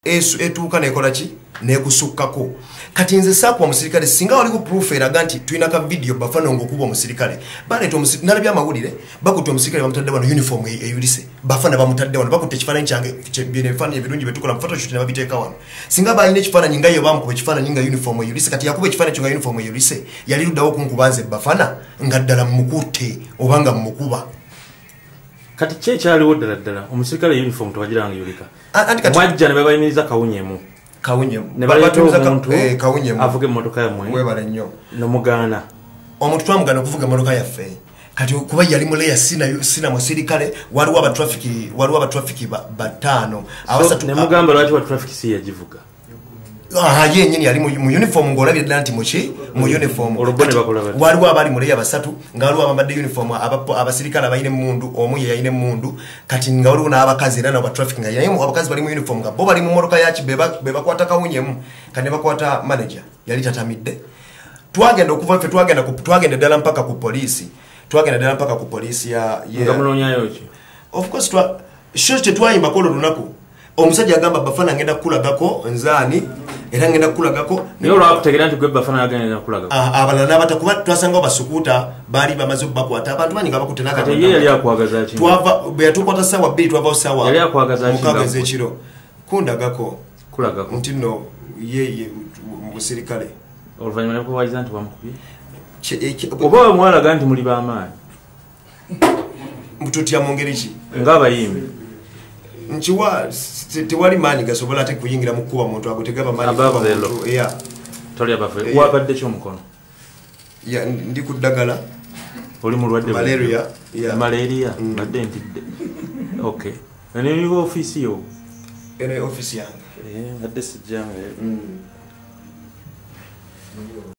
etuuka nekola ki nekusukkako kati nze sakuba omusirikale singa waliwo proof eraga nti tulina ka video bafana ng'okuba omusirikale baleeta nalabye amawulire bakutte omusirikale bamutadde wano uniform eyulise bafana bamutadde wano bakutte ekifaananyi kyange ebifaananyi ebirungi byetukola mu photoshoot ne babiteeka wano singa balina ekifaananyi nga yo bamukuba ekifaananyi nga uniform eyulise kati yakuba ekifaananyi kyo nga uniform eyulise yali luddawo kunkubanze bafana nga ddala mmukutte oba nga mmukuba kati kyekyaliwo ddala omusirikale uniform tewagiranga yulika mwajja ne babayimiriza kawunyemu ne baleeta omuntu avuga emmotoka yammwe webala nnyo nomugaana omuntu twamugana okuvuga emmotoka yaffe kati kuba yali muleya sina musirikale waliwo abatrafiki bataano nemugamba lwaki wa traffic si yagivuga yenyini yali mu uniform ng'olabye ddala nti muki mu uniform waliwo abali muleya basatu nga waliwo abambadde uniform abasirikale abayina emundu omu ye yayina emundu kati nga waliwo n'abakazi era nabo traffic nga naye abakazi bali mu uniform nga bo bali mu motoka yaki be bakwata kawunyemu kati ne bakwata manager yali tatamidde twagenda okuva ffe twagenda ddala mpaka ku poliisi nga munoonyayo ki of course sho tetwayimbako olwo lunaku omusajja agamba bafana ngenda kukulagako nzaani era ngenda kukulagako naye olwakutegeera nti gwe bafana agenda kukulagako abalala n'abata kuba twasangawo basukuuta baali bamaze okubakwata abantu bangi nga bakutte ye yali akwagaza ki bwe yatukwata ssaawa 2 twavawo ssaawa yali akwagaza ki mukaaga ez'ekiro kundagako kulagako nti nno ye mu busirikale oluvannyuma ne kubawagiza nti bamukubye oba bamwalaga nti muli b'amaanyi tutya mu ngeri ki ng'abayimbi nkiwa tewali maanyi gasobola ate kuyingira mu kkuba muntu ago tegaba maanyi wabadde kyomukono ndi ku ddagala oli mulwadde malaria badde ntidde okay neniwo ofiisi yo ene ofiisi yange badde sijjange